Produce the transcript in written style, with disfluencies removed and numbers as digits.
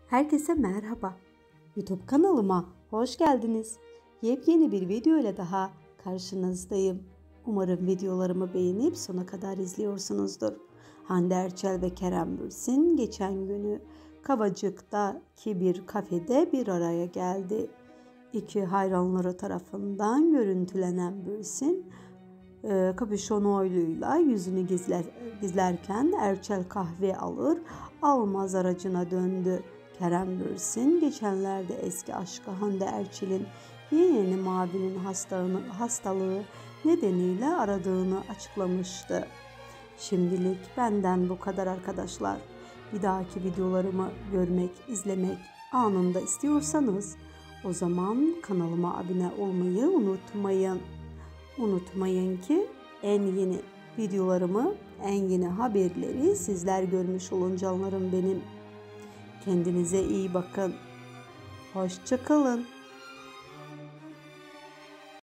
Herkese merhaba. YouTube kanalıma hoş geldiniz. Yepyeni bir video ile daha karşınızdayım. Umarım videolarımı beğenip sona kadar izliyorsunuzdur. Hande Erçel ve Kerem Bürsin geçen günü Kavacık'taki bir kafede bir araya geldi. İki hayranları tarafından görüntülenen Bürsin, kapüşonuyla yüzünü gizlerken Erçel kahve almaz aracına döndü. Kerem Bürsin geçenlerde eski aşkı Hande Erçel'in yeğeni Mavi'nin hastalığı nedeniyle aradığını açıklamıştı. Şimdilik benden bu kadar arkadaşlar. Bir dahaki videolarımı görmek, izlemek anında istiyorsanız o zaman kanalıma abone olmayı unutmayın. Unutmayın ki en yeni videolarımı, en yeni haberleri sizler görmüş olun canlarım benim. Kendinize iyi bakın. Hoşça kalın.